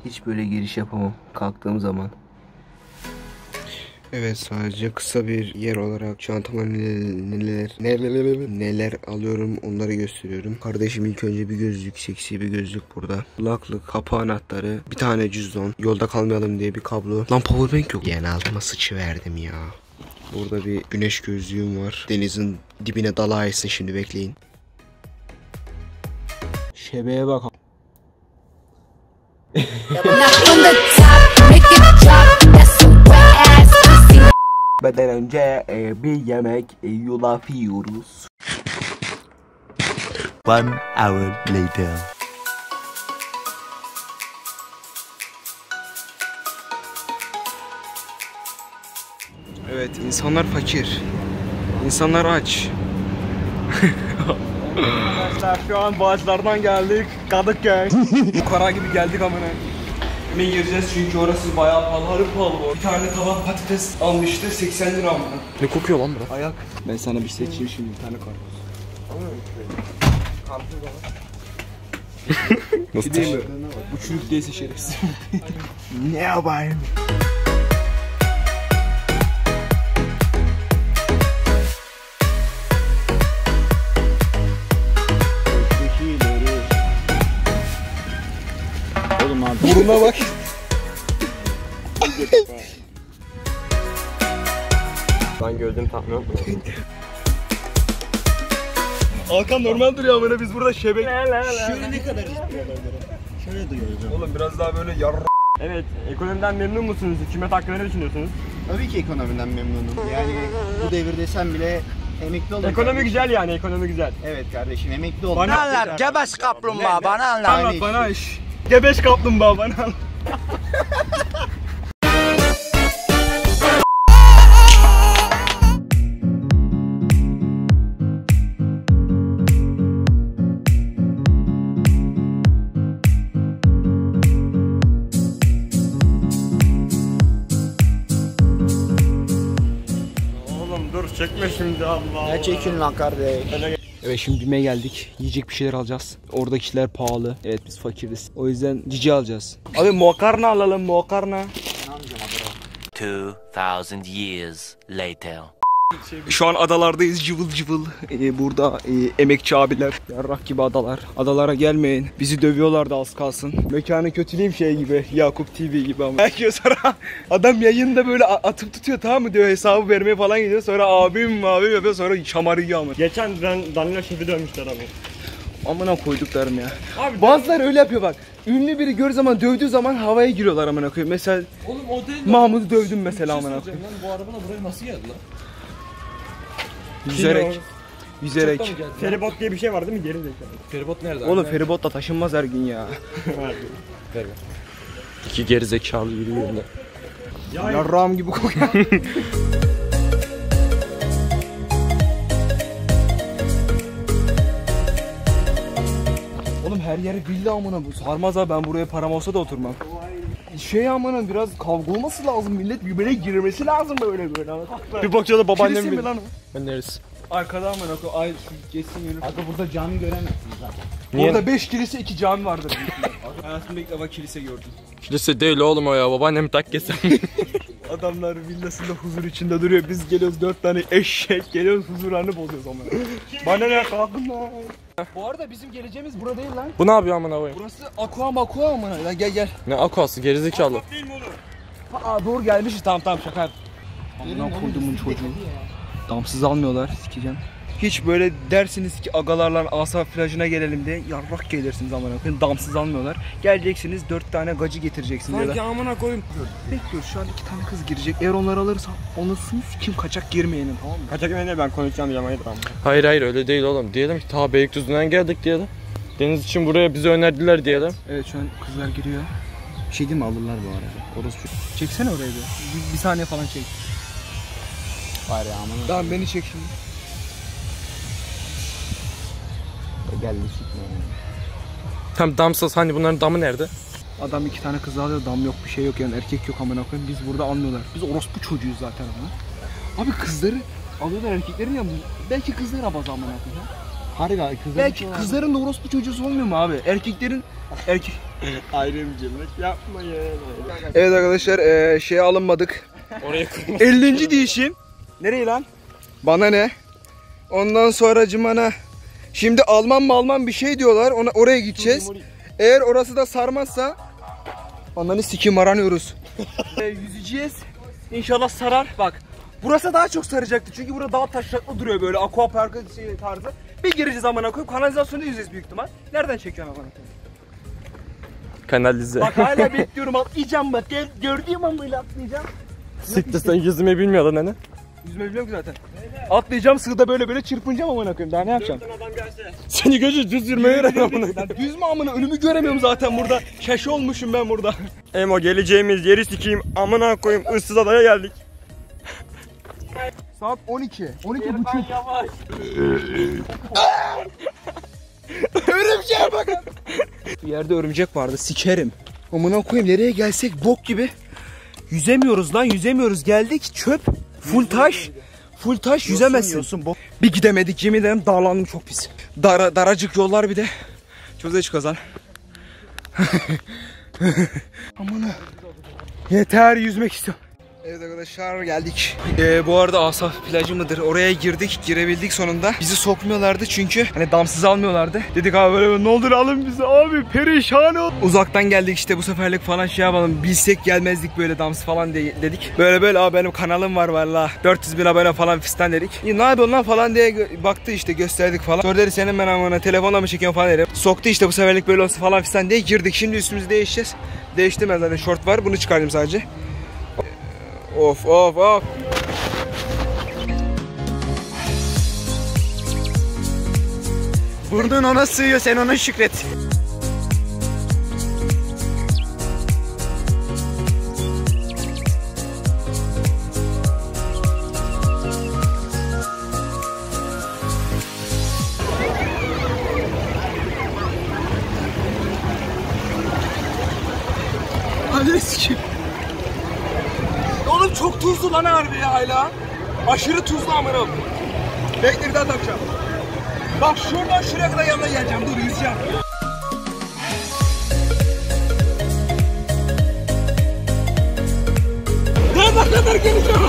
Hiç böyle giriş yapamam kalktığım zaman. Evet, sadece kısa bir yer olarak çantama neler alıyorum onları gösteriyorum. Kardeşim ilk önce bir gözlük, seksi bir gözlük burada. Kulaklık, kapı anahtarı, bir tane cüzdan, yolda kalmayalım diye bir kablo. Lan powerbank yok. Yani altıma sıçıverdim ya. Burada bir güneş gözlüğüm var. Denizin dibine dalayısın, şimdi bekleyin. Şebeğe bak. Beden önce bir yemek yulaf yiyoruz. 1 hour later. Evet, insanlar fakir. İnsanlar aç. Arkadaşlar şu an Bağcılar'dan geldik. Kadıköy. Kara gibi geldik amına. Ne yiyeceğiz çünkü orası bayağı pahalı, harbi pahalı bu. Bir tane tabak patates almıştı 80 lira amına. Ne kokuyor lan bu? Ayak. Ben sana bir seçeyim şimdi, bir tane karpuz. Karpuz da var. Nasıl Değil mi? Bu çürük değilse şerefsiz. Ne yapayım? Oğlum abi. Buruna bak. Ben gördüğüm tahmin yok mu? Hakan normal duruyor amına, biz burada şebek. Şöyle ne kadar istiyorlar göre? Şöyle duyuyoruz. Oğlum biraz daha böyle yar. Evet, ekonomiden memnun musunuz? Hükümet hakkında ne düşünüyorsunuz? Tabii ki ekonomiden memnunum. Yani bu devirde sen bile emekli oldun. Ekonomi kardeşim. güzel yani, ekonomi güzel. Evet kardeşim, emekli oldun. Bana anlat, Gebeş kaplumbağa bana anlat. Anlat bana iş. Gebeş kaplumbağa bana anlat. Oğlum dur çekme şimdi Allah Allah. Ne çekin lan kardeş? Evet, şimdi BİM'e geldik. Yiyecek bir şeyler alacağız. Oradakiler pahalı. Evet, biz fakiriz. O yüzden cici alacağız. Abi makarna alalım, makarna. 2000 years later. Şu an adalardayız, cıvıl cıvıl. Burada emekçi abiler, yarrak gibi adalar. Adalara gelmeyin. Bizi dövüyorlardı az kalsın. Mekanı kötüleyim şey gibi, Yakup TV gibi ama. Belki sonra adam yayında böyle atıp tutuyor, tamam mı diyor, hesabı vermeye falan gidiyor. Sonra abim yapıyor, sonra şamarıyor ama. Geçen Danilo Şef'i dövmüşler abi. Amına koyduklarım ya. Abi Bazıları öyle yapıyor bak. Ünlü biri gördüğü zaman, dövdüğü zaman havaya giriyorlar amına koyayım. Mesela Oğlum o değil. Mahmut'u dövdüm mesela amına Lan koyayım. bu arabana buraya nasıl geldi lan? Yüzerek. Çok Yüzerek. da mı geldi? Feribot diye bir şey var değil mi? Geri zekalı. Feribot nerede? Oğlum feribotla taşınmaz her gün ya. İki geri zekalı yürüyor da. Yarrağım gibi kokuyor. Oğlum her yeri villa amına bu. Sarmaz ha, ben buraya param olsa da oturmam. Şey amına, biraz kavga olması lazım, millet birbirine girmesi lazım böyle. Bir bakıyor da babaannem Kilise mi mi? lan o? Ben neresi? Arkada amına koy. Ay şu geçsin yürü. Abi burada cami göremezsiniz zaten. Niye? Orada 5 kilise 2 cami vardır. Hayatımda ilk defa kilise gördüm. Kilise değil oğlum o ya, babaannem tak kesem. Adamlar villasında huzur içinde duruyor. Biz geliyoruz 4 tane eşek, geliyoruz huzurlarını bozuyoruz amına. Bana ne, kalkın lan. Bu arada bizim geleceğimiz burada değil lan. Bu ne yapıyor amına koyayım? Burası aqua makua amına. Lan gel. Ne aquası gerizekalı. Aa doğru gelmişiz, tamam şaka. Amına koyduğumun çocuğu. Damsız almıyorlar, sikeceğim. Hiç böyle dersiniz ki agalarla Asaf plajına gelelim diye yarrak gelirsiniz amına koyayım. Damsız almıyorlar. Geleceksiniz 4 tane gacı getireceksiniz ya da. Sanki amına koyayım. Bekliyoruz, şu an 2 tane kız girecek. Eğer onları alırsan onusuz kim kaçak girmeyenin, tamam mı? Kaçak ne, ben konuşacağım yamayı ama. Hayır öyle değil oğlum. Diyelim ki ta Beylikdüzü'nden geldik diyelim. Deniz için buraya bizi önerdiler diyelim. Evet, şu an kızlar giriyor. Bir şey değil mi, alırlar bu arada. Orası çeksene orayı bir saniye falan çek. Var ya aman. Tamam, beni çek şimdi. Geldi çıkmıyor. Tam damsız, hani bunların damı nerede? Adam 2 tane kız alıyor, dam yok, bir şey yok yani, erkek yok amına koyayım. Biz burada almıyorlar. Biz orospu çocuğuyuz zaten ama. Abi kızları alıyorlar, erkeklerin ya, belki kızlar abaz amına koyayım. Harika kızlar. Belki kızların da orospu çocuğu olmuyor mu abi? Erkeklerin Ayrımcılık yapmayın. Evet arkadaşlar şeye alınmadık. Oraya koyma. 50. değişim. Nereye lan? Bana ne? Ondan sonra cımana. Şimdi Alman bir şey diyorlar. Oraya gideceğiz. Eğer orası da sarmazsa ananı sikim aranıyoruz. Yüzeceğiz. İnşallah sarar. Bak. Burası daha çok saracaktı. Çünkü burada daha taşraklı duruyor böyle. Aqua parkı tarzı. Bir gireceğiz amına koyup kanalizasyonda yüzeceğiz büyük ihtimal. Nereden çekiyorsun amına koyayım? Kanalize. Bak hala bekliyorum, atlayacağım bak. Gördüğüm an böyle atlayacağım. Siktir, sen yüzmeyi bilmiyordun hani. Yüzme biliyorum ki zaten. Atlayacağım, sığda böyle çırpınacağım amına koyayım. Daha ne yapacağım? Seni gözü düz yürümeyi öğren amına. Lan düz mü amına? Önümü göremiyorum zaten burada. Şaşı olmuşum ben burada. Emo, geleceğimiz yeri sikeyim amına koyayım, ıssız adaya geldik. Saat 12. 12:30. Yavaş. Örümceğe bakın. Bir yerde örümcek vardı, sikerim. Amına koyayım, nereye gelsek bok gibi. Yüzemiyoruz lan, yüzemiyoruz. Geldik çöp, full taş. Full taş, yüzemezsin. Bir gidemedik, yemin ederim dağlandım, çok pis. Daracık yollar bir de. Çözeç kazan. Amına. Yeter, yüzmek istiyorum. Evet arkadaşlar, geldik. Bu arada Asaf plajı mıdır? Oraya girdik, girebildik sonunda. Bizi sokmuyorlardı çünkü hani damsız almıyorlardı. Dedik abi böyle, ne olur alın bizi abi, perişan ol. Uzaktan geldik işte, bu seferlik falan şey yapalım. Bilsek gelmezdik böyle damsız falan dedik. Böyle abi benim kanalım var valla. 400.000 abone falan fistan dedik. Ne yapıyorsun lan falan diye baktı işte, gösterdik falan. Sonra dedi senin ben amına telefonla mı çekiyorsun falan dedim. Soktu işte, bu seferlik böyle olsun falan fistan diye girdik. Şimdi üstümüzü değişeceğiz. Değiştim ben zaten, şort var, bunu çıkardım sadece. Of. Burnun ona sığıyor, sen ona şükret. Hadi sikim. Oğlum çok tuzlu lan harbi ya hala. Aşırı tuzlu amına. Bekle, bir daha takacağım. Bak şuradan şuraya kadar yanına geleceğim. Dur, yüzeceğim. Ne kadar geleceğim?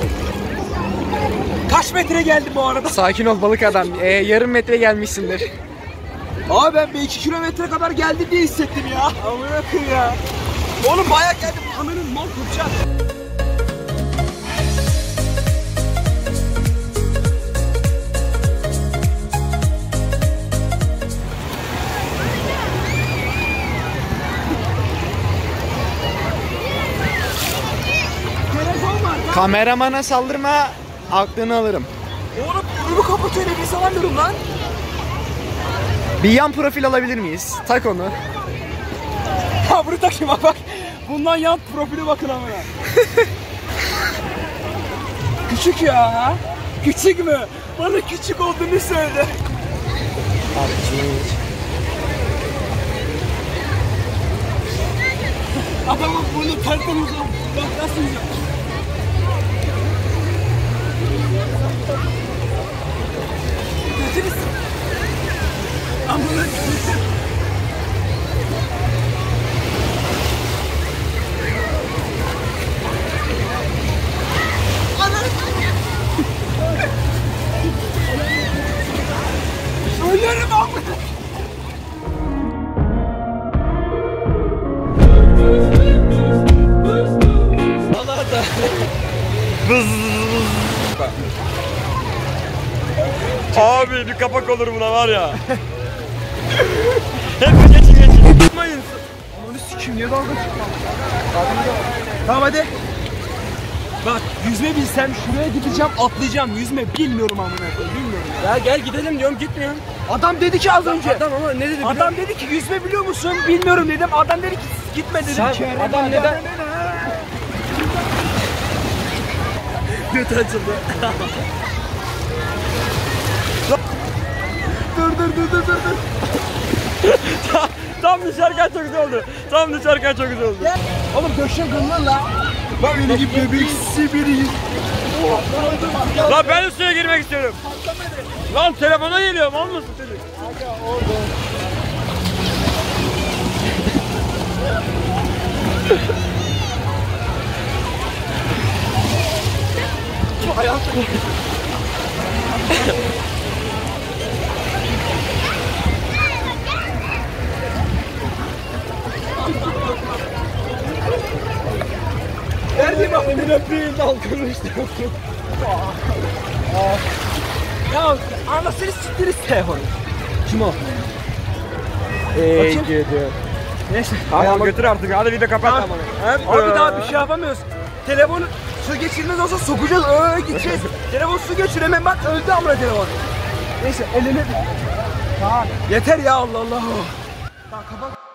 Kaç metre geldim bu arada? Sakin ol balık adam. Yarım metre gelmişsindir. Abi ben bir 2 kilometre kadar geldim diye hissettim ya. Amına koyayım ya. Oğlum bayağı geldim. Ananın mal kuracak. Kameramana saldırma, aklını alırım. Oğlum önümü kapatıyor, nefes alamıyorum lan. Bir yan profil alabilir miyiz? Tak onu. Ha bunu takayım bak. Bundan yan profili bakın amına. Küçük ya. Küçük mü? Bana küçük olduğunu söyle. Adamın bunu tertemiz oldu. Bak nasıl yüzüyor. Götürüz. Amına koyayım. Ölürüm amına. Abi bir kapak olur buna var ya. Hep geçin. Tutmayın. Onu sikim, niye dalga çıkmam? Tamam hadi. Bak yüzme bilsem şuraya gideceğim, atlayacağım. Yüzme bilmiyorum amına koyayım, bilmiyorum. Ya gel gidelim diyorum, gitmiyorum. Adam dedi ki az önce. Adam ama ne dedi? Adam dedi ki yüzme biliyor musun? Bilmiyorum dedim. Adam dedi ki gitme dedim. Sen, adam neden? Göt açıldı. dur. Tam düşerken çok güzel oldu. Oğlum döşe gönlün la. Bak beni gibi bebeksi biri. Lan ben de suya girmek istiyorum. Lan telefona geliyorum, al mısın çocuk? Nerede bak bir öpeyim dalgınmıştı. Ya anasını siktiriz telefonu. Kim o? Gidiyor. Neyse. Tamam götür artık, hadi video kapat tamam. Abi daha bir şey yapamıyoruz. Telefonu su geçirmez olsa sokacağız öyle gideceğiz. Telefon su geçiremem bak öldü amına telefon. Neyse elini. Tamam. Yeter ya Allah Allah. Tamam kapat.